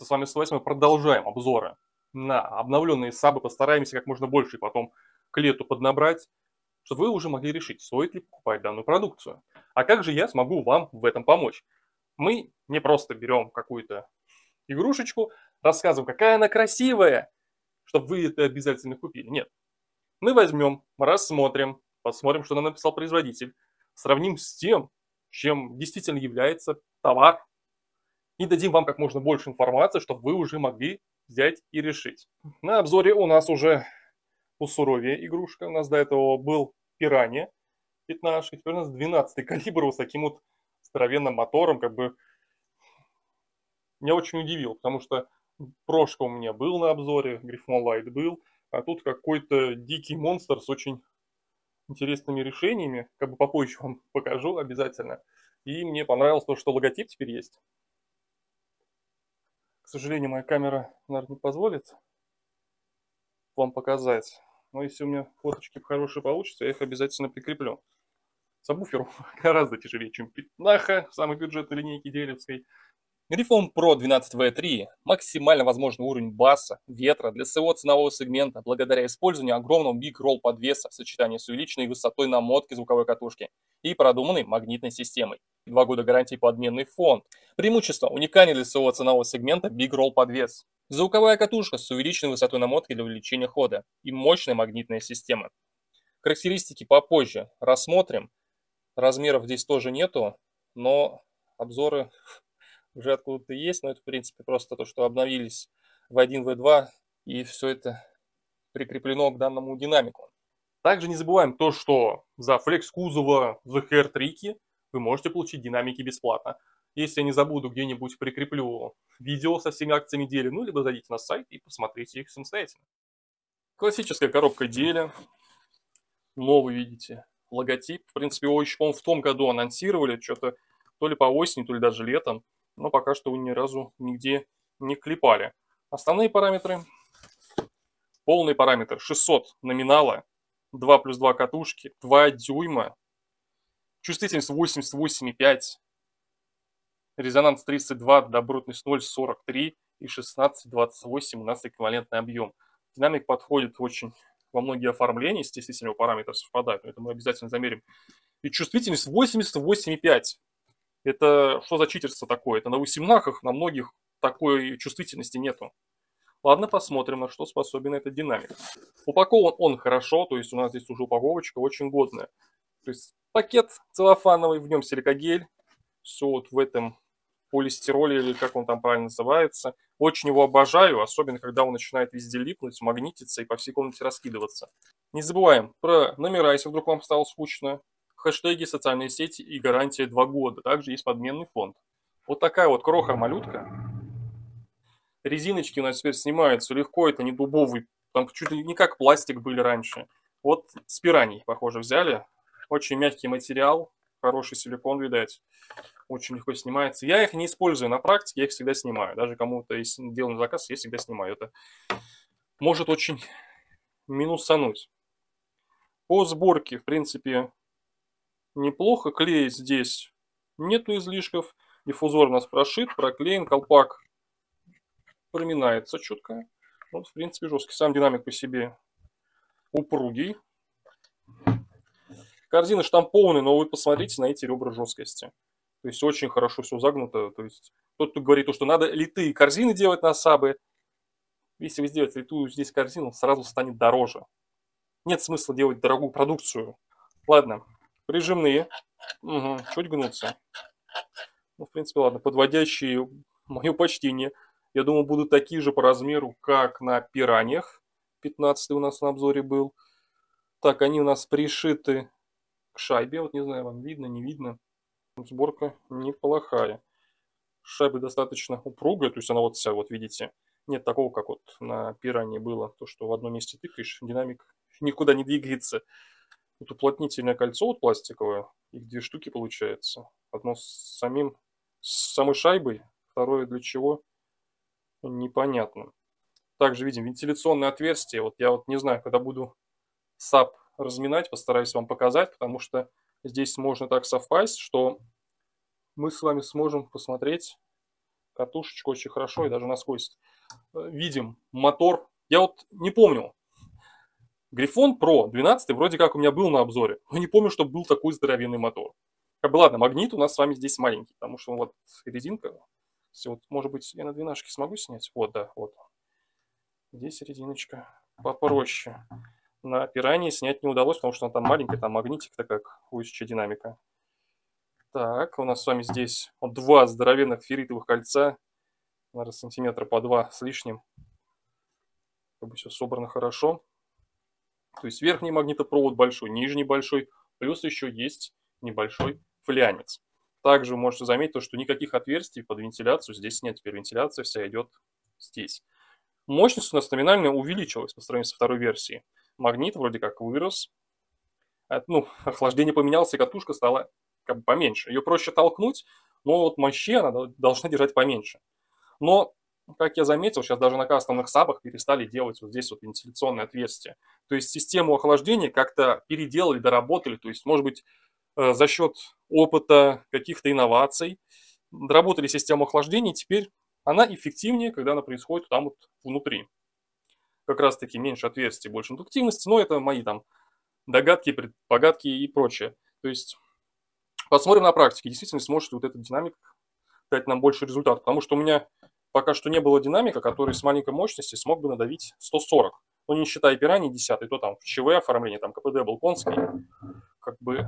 с вами мы продолжаем обзоры на обновленные сабы. Постараемся как можно больше и потом к лету поднабрать, чтобы вы уже могли решить, стоит ли покупать данную продукцию. А как же я смогу вам в этом помочь? Мы не просто берем какую-то игрушечку, рассказываем, какая она красивая, чтобы вы это обязательно купили. Нет. Мы возьмем, рассмотрим, посмотрим, что нам написал производитель, сравним с тем, чем действительно является товар, и дадим вам как можно больше информации, чтобы вы уже могли взять и решить. На обзоре у нас уже посуровее игрушка. У нас до этого был Пиранья 15, теперь у нас 12 калибр вот с таким вот здоровенным мотором. Как бы меня очень удивил, потому что прошка у меня был на обзоре, Грифон Лайт был, а тут какой-то дикий монстр с очень интересными решениями. Как бы попозже вам покажу обязательно. И мне понравилось то, что логотип теперь есть. К сожалению, моя камера, наверное, не позволит вам показать. Но если у меня фоточки хорошие получатся, я их обязательно прикреплю. Сабвуфер гораздо тяжелее, чем Пятнаха, самой бюджетной линейки делевской. Грифон Pro 12V3 – максимально возможный уровень баса, ветра для своего ценового сегмента благодаря использованию огромного Big Roll подвеса в сочетании с увеличенной высотой намотки звуковой катушки и продуманной магнитной системой. 2 года гарантии подменный фонд. Преимущество – уникальный для своего ценового сегмента Big Roll подвес. Звуковая катушка с увеличенной высотой намотки для увеличения хода и мощная магнитная система. Характеристики попозже рассмотрим. Размеров здесь тоже нету, но обзоры уже откуда-то есть, но это, в принципе, просто то, что обновились V1, V2, и все это прикреплено к данному динамику. Также не забываем то, что за флекс кузова ZHR трики вы можете получить динамики бесплатно. Если я не забуду, где-нибудь прикреплю видео со всеми акциями Деля, ну, либо зайдите на сайт и посмотрите их самостоятельно. Классическая коробка Деля. Новый, видите, логотип. В принципе, его еще, по-моему, в том году анонсировали, что-то то ли по осени, то ли даже летом. Но пока что вы ни разу нигде не клепали. Основные параметры. Полный параметр 600 номинала, 2+2 катушки, 2 дюйма, чувствительность 88,5, резонанс 32, добротность 0,43 и 16,28 у нас эквивалентный объем. Динамик подходит очень во многие оформления, естественно, его параметры совпадают, но это мы обязательно замерим. И чувствительность 88,5. Это что за читерство такое? Это на восемнахах, на многих такой чувствительности нету. Ладно, посмотрим, на что способен этот динамик. Упакован он хорошо, то есть у нас здесь уже упаковочка очень годная. То есть пакет целлофановый, в нем силикагель. Все вот в этом полистироле, или как он там правильно называется. Очень его обожаю, особенно когда он начинает везде липнуть, магнититься и по всей комнате раскидываться. Не забываем про номера, если вдруг вам стало скучно. Хэштеги, социальные сети и гарантия 2 года. Также есть подменный фонд. Вот такая вот кроха-малютка. Резиночки у нас теперь снимаются легко, это не дубовый, там чуть ли не как пластик были раньше. Вот с Пираний, похоже, взяли. Очень мягкий материал, хороший силикон, видать. Очень легко снимается. Я их не использую на практике, я их всегда снимаю. Даже кому-то, если делаю заказ, я всегда снимаю. Это может очень минусануть. По сборке, в принципе, неплохо. Клей здесь нету излишков. Диффузор у нас прошит, проклеен, колпак проминается четко. Вот, в принципе, жесткий. Сам динамик по себе упругий. Корзина штампованная, но вы посмотрите на эти ребра жесткости. То есть очень хорошо все загнуто. То есть тот, кто говорит, что надо литые корзины делать на сабы, если вы сделаете литую здесь корзину, сразу станет дороже. Нет смысла делать дорогую продукцию. Ладно, прижимные. Угу, чуть гнутся. Ну, в принципе, ладно, подводящие мое почтение. Я думаю, будут такие же по размеру, как на Пираньях. 15 у нас на обзоре был. Так, они у нас пришиты к шайбе. Вот не знаю, вам видно, не видно. Сборка неплохая. Шайба достаточно упругая, то есть она вот вся, вот видите. Нет такого, как вот на Пиранье было. То, что в одном месте тыкаешь, динамик никуда не двигается. Вот уплотнительное кольцо вот пластиковое. Их 2 штуки получается. Одно с самой шайбой, второе для чего непонятно. Также видим вентиляционное отверстие. Вот я вот не знаю, когда буду саб разминать, постараюсь вам показать, потому что здесь можно так совпасть, что мы с вами сможем посмотреть, катушечка очень хорошо и даже насквозь видим мотор. Я вот не помню. Грифон Pro 12 вроде как у меня был на обзоре, но не помню, что был такой здоровенный мотор. Как бы ладно, магнит у нас с вами здесь маленький, потому что вот резинка. Вот, может быть, я на 12 смогу снять? Вот, да, вот. Здесь резиночка попроще. На пиранье снять не удалось, потому что она там маленькая, там магнитик-то как у динамика. Так, у нас с вами здесь вот два здоровенных ферритовых кольца. Наверное, сантиметра по 2 с лишним. Как бы все собрано хорошо. То есть верхний магнитопровод большой, нижний большой, плюс еще есть небольшой флянец. Также вы можете заметить, что никаких отверстий под вентиляцию здесь нет. Теперь вентиляция вся идет здесь. Мощность у нас номинально увеличилась по сравнению со второй версией. Магнит вроде как вырос. Ну, охлаждение поменялось, и катушка стала как бы поменьше. Ее проще толкнуть, но вот мощи она должна держать поменьше. Но, как я заметил, сейчас даже на кастомных сабах перестали делать вот здесь вот вентиляционные отверстия. То есть систему охлаждения как-то переделали, доработали. То есть, может быть, за счет опыта, каких-то инноваций доработали систему охлаждения, и теперь она эффективнее, когда она происходит там вот внутри. Как раз таки меньше отверстий, больше индуктивности, но это мои там догадки, предпогадки и прочее. То есть посмотрим на практике, действительно сможет ли вот этот динамик дать нам больше результат. Потому что у меня пока что не было динамика, который с маленькой мощностью смог бы надавить 140. Ну, не считая пираний 10, то там в ЧВ оформление, там КПД был конский. Как бы...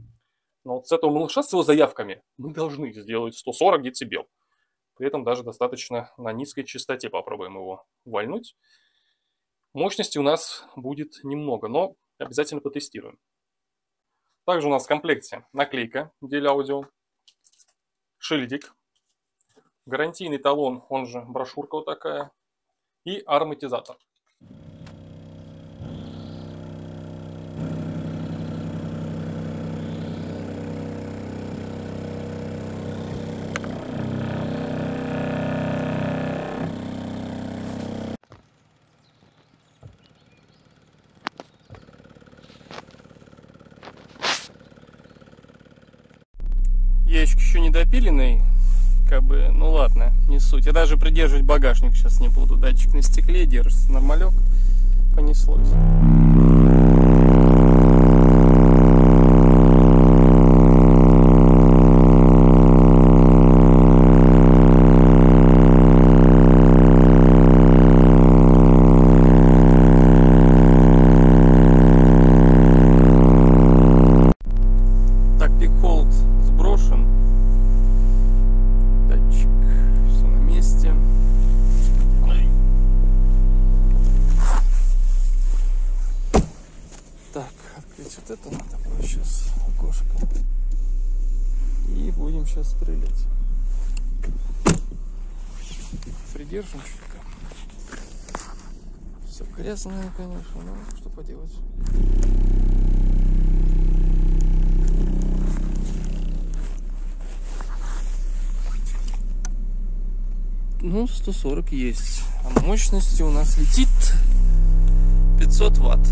Но вот с этого малыша, с его заявками, мы должны сделать 140 дБ. При этом даже достаточно на низкой частоте попробуем его вальнуть. Мощности у нас будет немного, но обязательно потестируем. Также у нас в комплекте наклейка для аудио, шильдик, гарантийный талон, он же брошюрка вот такая, и ароматизатор. Ящик еще не допиленный, как бы, ну ладно, не суть. Я даже придерживать багажник сейчас не буду. Датчик на стекле держится, нормалек, понеслось. Вот это надо было сейчас окошко. И будем сейчас стрелять. Придержим чуть-чуть. Все грязное, конечно, но что поделать. Ну, 140 есть. А мощности у нас летит 500 ватт.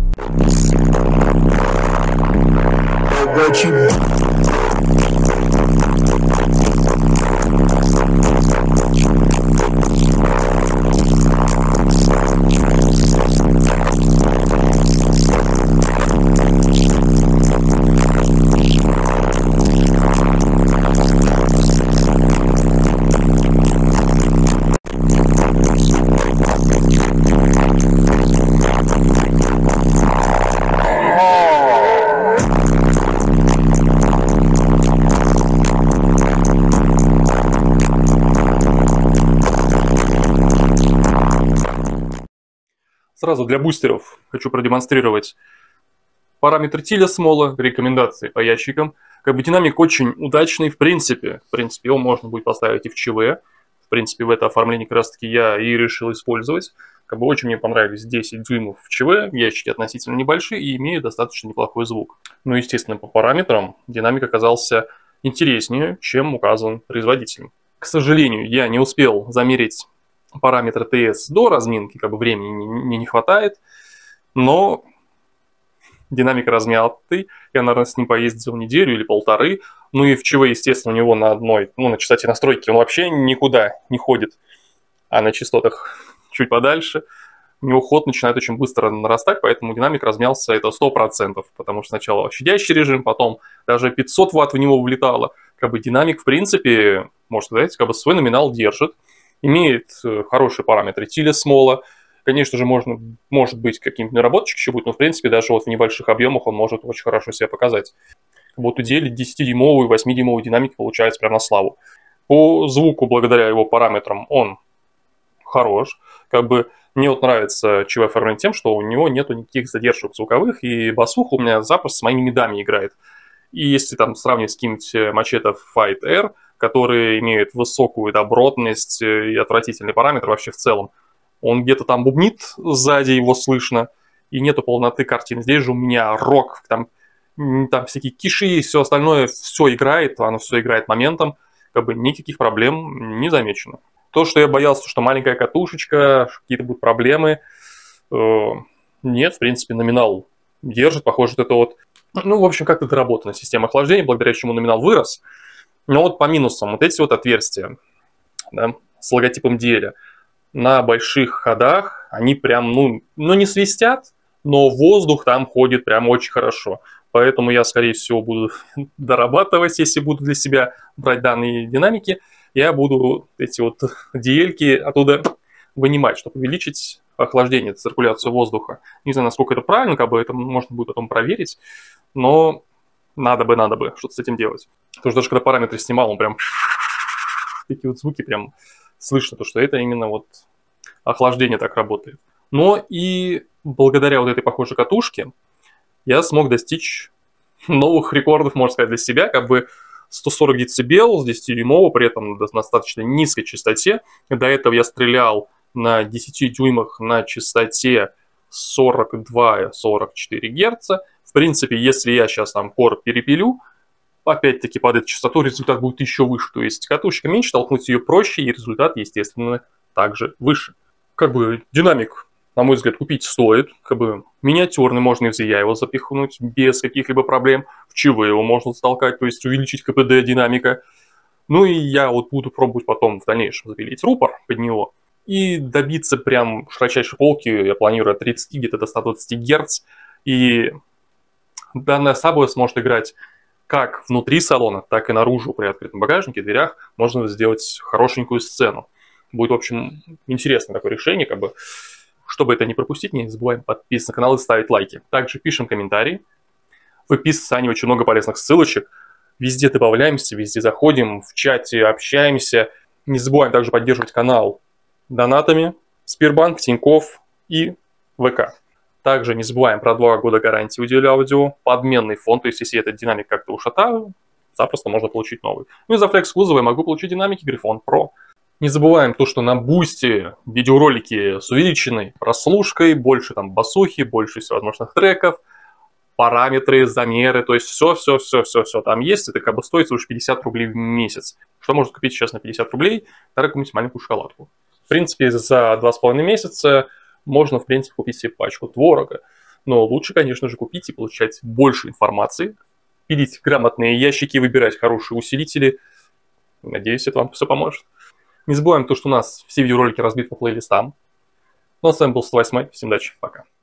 Сразу для бустеров хочу продемонстрировать параметры Тиля Смола, рекомендации по ящикам. Как бы динамик очень удачный в принципе. В принципе, его можно будет поставить и в ЧВ. В принципе, в это оформление как раз таки я и решил использовать. Как бы очень мне понравились 10 дюймов в ЧВ. Ящики относительно небольшие и имеют достаточно неплохой звук. Ну, естественно, по параметрам динамик оказался интереснее, чем указан производителем. К сожалению, я не успел замерить параметры ТС до разминки, как бы времени не хватает, но динамик размятый, я, наверное, с ним поездил неделю или полторы, Ну и в ЧВ, естественно, у него на одной, ну, на частоте настройки он вообще никуда не ходит, а на частотах чуть подальше у него ход начинает очень быстро нарастать, поэтому динамик размялся это 100%, потому что сначала щадящий режим, потом даже 500 Вт в него влетало. Как бы динамик, в принципе, можно сказать, как бы свой номинал держит, имеет хорошие параметры тиля смола. Конечно же, может быть, каким-то наработчик еще будет, но, в принципе, даже вот в небольших объемах он может очень хорошо себя показать. Вот у DL 10-дюймовый, 8-дюймовый динамик получается прям на славу. По звуку, благодаря его параметрам, он хорош. Как бы мне вот нравится ЧВ Fairlane тем, что у него нету никаких задержек звуковых, и басуха у меня запросто с моими медами играет. И если там сравнивать с каким-нибудь Machete Fight R, которые имеют высокую добротность и отвратительный параметр вообще в целом, он где-то там бубнит сзади, его слышно, и нету полноты картины. Здесь же у меня рок, там всякие киши и все остальное, все играет, оно все играет моментом, как бы никаких проблем не замечено. То, что я боялся, что маленькая катушечка, какие-то будут проблемы, нет, в принципе, номинал держит, похоже, это вот, ну, в общем, как-то доработана система охлаждения, благодаря чему номинал вырос. Но вот по минусам, вот эти вот отверстия, да, с логотипом DL, на больших ходах они прям, ну не свистят, но воздух там ходит прям очень хорошо. Поэтому я, скорее всего, буду дорабатывать, если буду для себя брать данные динамики, я буду эти вот DL-ки оттуда вынимать, чтобы увеличить охлаждение, циркуляцию воздуха. Не знаю, насколько это правильно, как бы это можно будет потом проверить, но надо бы что-то с этим делать. Потому что даже когда параметры снимал, он прям такие вот звуки прям слышно, то что это именно вот охлаждение так работает. Но и благодаря вот этой похожей катушке я смог достичь новых рекордов, можно сказать, для себя, как бы 140 дБ с 10-дюймового, при этом на достаточно низкой частоте. До этого я стрелял на 10 дюймах на частоте 42-44 Гц. В принципе, если я сейчас там кор перепилю, опять-таки под эту частоту результат будет еще выше. То есть катушка меньше, толкнуть ее проще, и результат, естественно, также выше. Как бы динамик, на мой взгляд, купить стоит. Как бы миниатюрный, можно и в ZI его запихнуть без каких-либо проблем. В ЧВ его можно затолкать, то есть увеличить КПД динамика. Ну и я вот буду пробовать потом в дальнейшем запилить рупор под него. И добиться прям широчайшей полки, я планирую от 30 где-то до 120 Гц. И данная сабва сможет играть как внутри салона, так и наружу при открытом багажнике, дверях. Можно сделать хорошенькую сцену. Будет, в общем, интересное такое решение, как бы. Чтобы это не пропустить, не забываем подписываться на канал и ставить лайки. Также пишем комментарии. В описании очень много полезных ссылочек. Везде добавляемся, везде заходим, в чате общаемся. Не забываем также поддерживать канал донатами. Сбербанк, Тинькофф и ВК. Также не забываем про 2 года гарантии у DL Audio. Подменный фон, то есть если этот динамик как-то ушатал, запросто можно получить новый. Ну и за флекс кузова я могу получить динамики Грифон Pro. Не забываем то, что на Бусти видеоролики с увеличенной прослушкой, больше там басухи, больше всевозможных треков, параметры, замеры, то есть все там есть. Это как бы стоит лишь 50 рублей в месяц. Что можно купить сейчас на 50 рублей? Тогда какую-нибудь маленькую шоколадку. В принципе, за 2,5 месяца можно, в принципе, купить себе пачку творога. Но лучше, конечно же, купить и получать больше информации, пилить грамотные ящики, выбирать хорошие усилители. Надеюсь, это вам все поможет. Не забываем то, что у нас все видеоролики разбиты по плейлистам. Ну а с вами был 108. Всем удачи, пока.